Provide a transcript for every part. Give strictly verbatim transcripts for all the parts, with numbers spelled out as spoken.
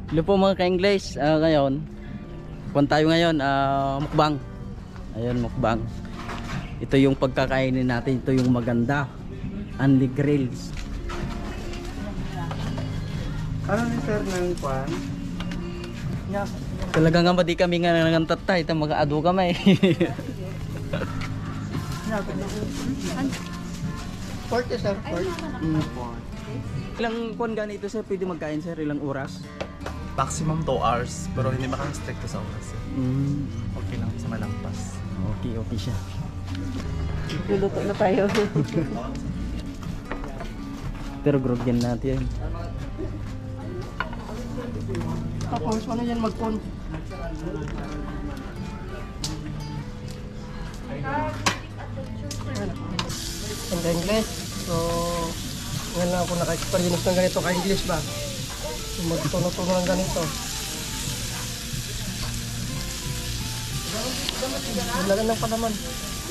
Hello po mga ka-English, uh, ngayon kung tayo ngayon, uh, mukbang. Ayun, mukbang. Ito yung pagkakainin natin, ito yung maganda, Only Grills. Ano ni sir ng kwan? Yeah. Talaga nga ba di kami nga nangantatay, ito mag-aado kami. Forty sir, forty. Mm. Ilang kwan ganito sir, pwede magkain sir, ilang oras? Maximum two hours, pero hindi makang-strict sa oras. Eh. Mm. Okay lang sa malampas. Okay, okay siya. Luluto na tayo. Pero grog yan natin. Tapos ano yan mag-con? Ang English. So, ngayon lang ako naka-experience ng ganito ka-English ba? So, magtuno-tuno ng ganito. Wala lang pa naman.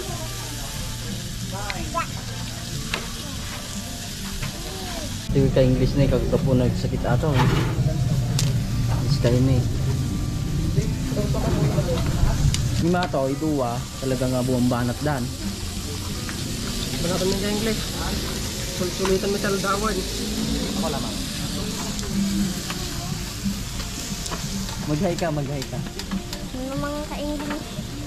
Ito yung ka-English na ikaw po nagsakit ato. It's kayo na eh. Yung mga to, iduwa, talaga nga buwambanat dan. Wala kami ng English. Sul-sulitan mo taldawan. Ako lamang. Mag-hi ka, mag-hi ka. Ano mga ka-English?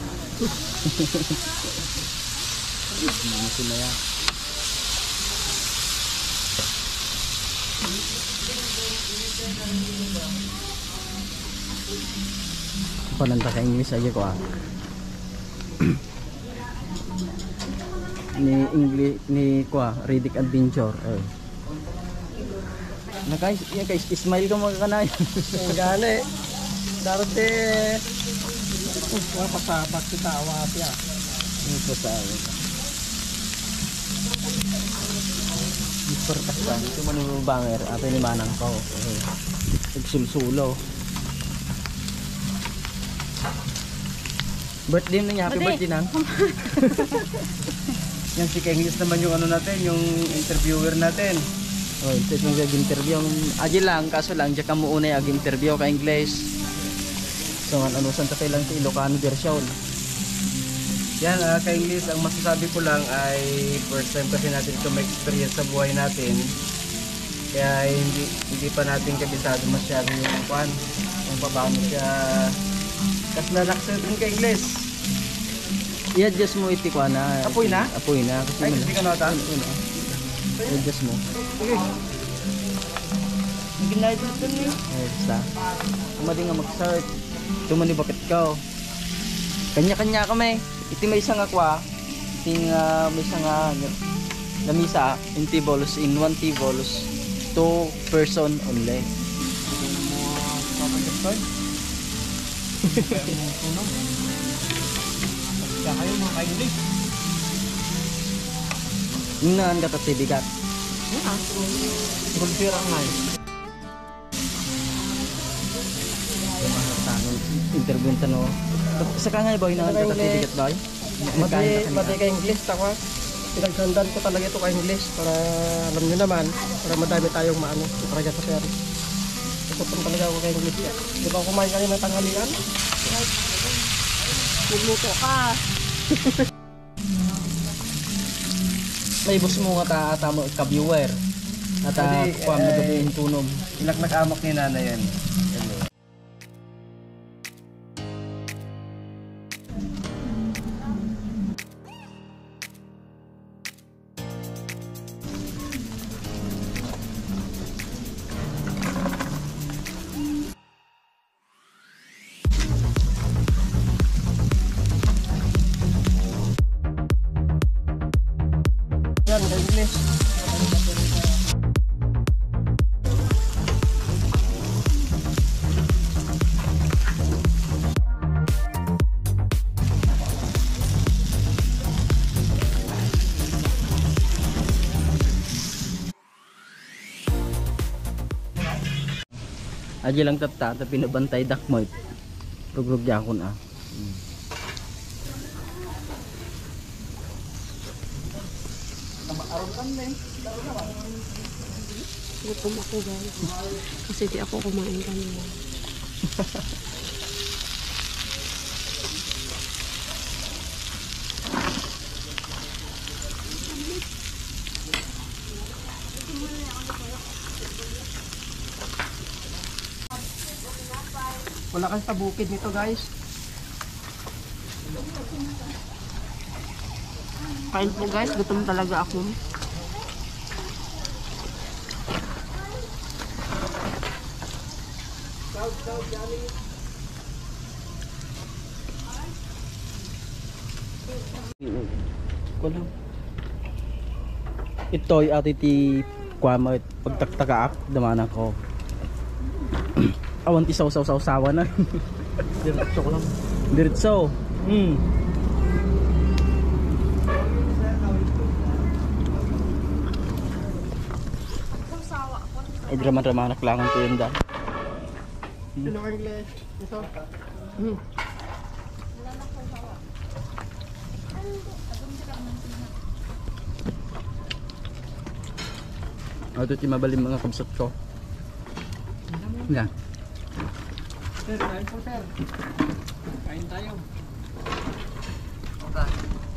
Ano na yan? Pananta ka English aja ko ah. Ni English ni ko ah, Riddick Adventure. Eh. Nakay, ya guys, smile ka mga kanay. Ang gani. Darte. Wala pa sa bakita awat ya. Ito sa akin. Super kasan, ito man yung banger, ato ni manang ko. Nagsulsulo. Birthday na niya, happy birthday nang. Yan si English naman yung ano natin, yung interviewer natin. Oh, ito yung nag-interview. Aji lang, kaso lang, diyan ka mo una yung interview ka English. So, ano, saan tayo lang sa Ilocano version. Yan, uh, ka-English, ang masasabi ko lang ay first time kasi natin ito ma-experience sa buhay natin. Kaya hindi hindi pa natin kabisado masyado yung kwan, kung paano siya. Kasi nalaksa din ka-English. I-adjust mo iti ko na. Apoy na? Apoy na. Kasi Ay, mo hindi ka nata? I-adjust mo. Okay. Ginayad natin niyo. Ay, basta. Kumadi nga mag-start. Tumani bakit ka. Kanya-kanya kami. Iti may isang akwa. Iti uh, may isang uh, lamisa in tables, in one tables. Two person only. Kaya kayo mga ka-English. Yung naan ka tatibigat. Yeah. Gulpira nga eh. Interview tano. Sa kanya ba yung naan ka tatibigat ba? Mati, mati ka-English. Takwa. Pinagsandan ko talaga ito ka-English. Para alam nyo naman. Para madami tayong maano. Talaga sa sir. Ikutan talaga ako ka-English. Di ba kumain kanina ng tanghalian? Luluto ka. May bus mo nga ta tamo ka-viewer. At Pwede, kuha mo eh, gabihin tunom. Inak-nakamak ni nanay yan. Yan, ka-English. Aji lang tata, tapi pinabantay dakmoy. Rugrug jakon ah. Hmm. Gutom ako guys. Kasi di ako kumain kanina. Wala kang sa bukid nito guys. Kain po guys, gutom talaga ako. Kulang. Ito'y ati ti kwama pagtaktagaak damana ko. Awan ti saw-saw-saw-sawa na. Diretso ko lang. Diretso. Hmm. Ay drama-drama naklangan ko yun dahil. Sino kang English? Ito. Hmm. Ito ti mabalim mga kabsat ko. Yan. Sir, kain po sir. Kain tayo. Okay.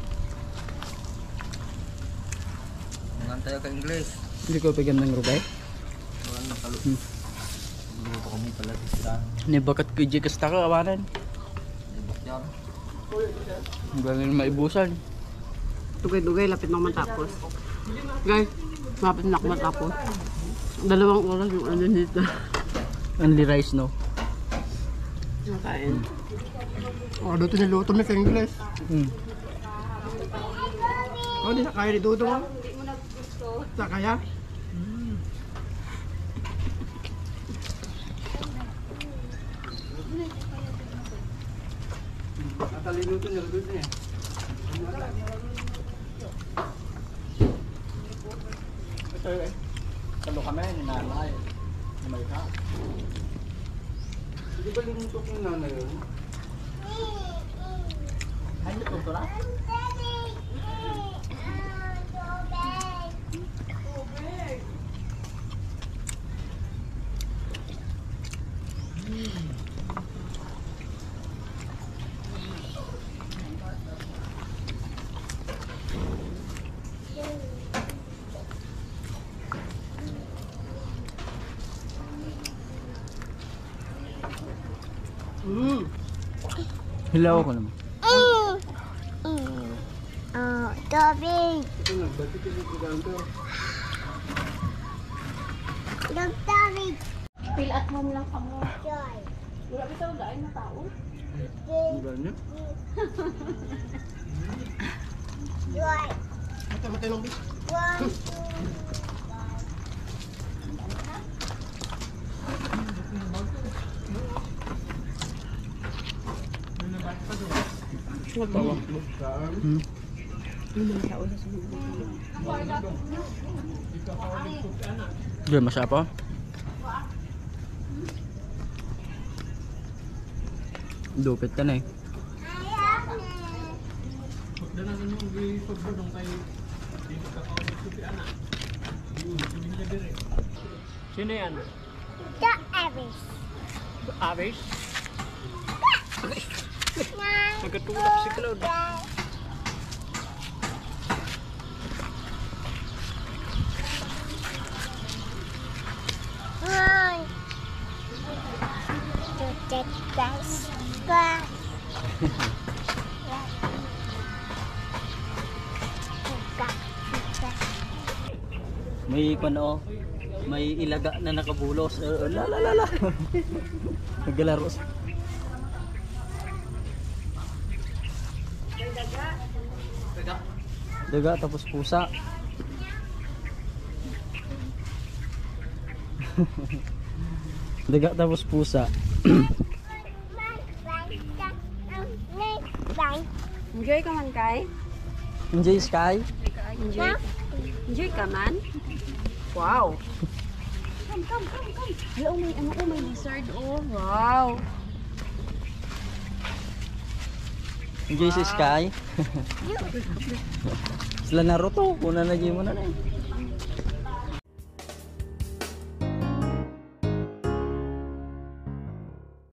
Mangan tayo ka English. Hindi ko pigyan ng rubay. Wala na kalo. Hmm. Luto kami pala tista. Nibakat ko di kasta ka awanan. Ibak yan. Ang galing maibusan. Dugay-dugay, lapit na matapos. Guys, lapit na ako matapos. Dalawang oras yung ano nito. Only rice no. Nakain. Oh, dito niluto ni sa English. Hmm. Oh, di na kaya ni Dudo mo. Sa kaya? Nataliluto niya dito niya. Ito eh. Kalo kami ni nanay. May ka. Hindi ba limutok yung nanay yun? Ay, ito to na. Hmm. Hilaw ko naman. Oh, Toby. Ito nagbatik yung giganto. Dog Toby. Fill at home lang kamo. Joy. Wala bitaw daan na tao. Ang ganyan. Joy. Mata mata lang bis. One, Hmm. Diyan masya pa. Dupit ka na eh. Sino yan? the Aris. Aris? Nagkatulap si Cloud. One. To take guys. One. May pano, may ilaga na nakabulos. Uh, la la la la. Naglalaro. Daga. Daga tapos pusa. Daga tapos pusa. Enjoy ka man kay? Enjoy Sky. Enjoy. Enjoy ka man? Wow. Come, come, come, come. Hello, may ano ko, may lizard oh. Wow. Enjoy si Sky. Sila Naruto, kuna na mo na na eh.